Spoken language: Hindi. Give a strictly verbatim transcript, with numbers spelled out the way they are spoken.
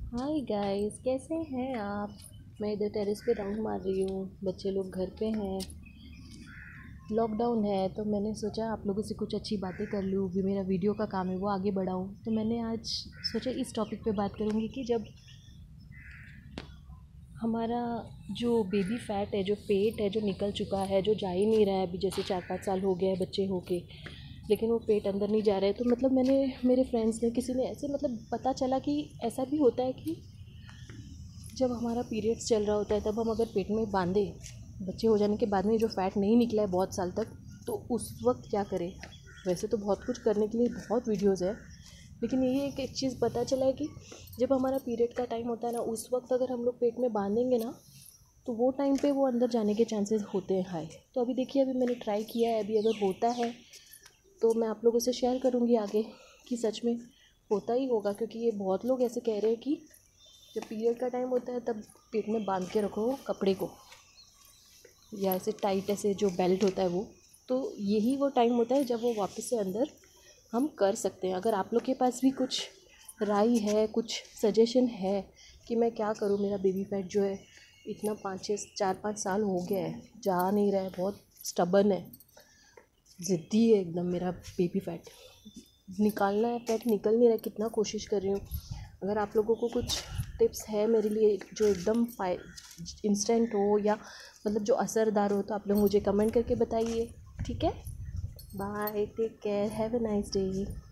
हाय गाइस, कैसे हैं आप। मैं इधर टेरेस पे राउंड मार रही हूँ। बच्चे लोग घर पे हैं, लॉकडाउन है, तो मैंने सोचा आप लोगों से कुछ अच्छी बातें कर लूँ। भी मेरा वीडियो का काम है वो आगे बढ़ाऊँ, तो मैंने आज सोचा इस टॉपिक पे बात करूँगी कि जब हमारा जो बेबी फैट है, जो पेट है, जो निकल चुका है, जो जा ही नहीं रहा है। अभी जैसे चार पाँच साल हो गए हैं बच्चे होके, लेकिन वो पेट अंदर नहीं जा रहा है। तो मतलब मैंने, मेरे फ्रेंड्स ने, किसी ने ऐसे मतलब पता चला कि ऐसा भी होता है कि जब हमारा पीरियड्स चल रहा होता है तब हम अगर पेट में बांधे, बच्चे हो जाने के बाद में जो फ़ैट नहीं निकला है बहुत साल तक, तो उस वक्त क्या करें। वैसे तो बहुत कुछ करने के लिए बहुत वीडियोस है, लेकिन ये एक एक चीज़ पता चला है कि जब हमारा पीरियड का टाइम होता है ना, उस वक्त अगर हम लोग पेट में बांधेंगे ना, तो वो टाइम पे वो अंदर जाने के चांसेस होते हैं हाई। तो अभी देखिए, अभी मैंने ट्राई किया है, अभी अगर होता है तो मैं आप लोगों से शेयर करूँगी आगे कि सच में होता ही होगा। क्योंकि ये बहुत लोग ऐसे कह रहे हैं कि जब पीरियड का टाइम होता है तब पेट में बांध के रखो कपड़े को, या ऐसे टाइट, ऐसे जो बेल्ट होता है वो, तो यही वो टाइम होता है जब वो वापस से अंदर हम कर सकते हैं। अगर आप लोग के पास भी कुछ राय है, कुछ सजेशन है कि मैं क्या करूँ, मेरा बेबी फैट जो है इतना पाँच छः चार पाँच साल हो गया है, जा नहीं रहा है, बहुत स्टबर्न है, ज़िद्दी है एकदम। मेरा बेबी फैट निकालना है, फैट निकल नहीं रहा है, कितना कोशिश कर रही हूँ। अगर आप लोगों को कुछ टिप्स है मेरे लिए जो एकदम फाइ इंस्टेंट हो, या मतलब जो असरदार हो, तो आप लोग मुझे कमेंट करके बताइए। ठीक है, bye, take care, have a nice day.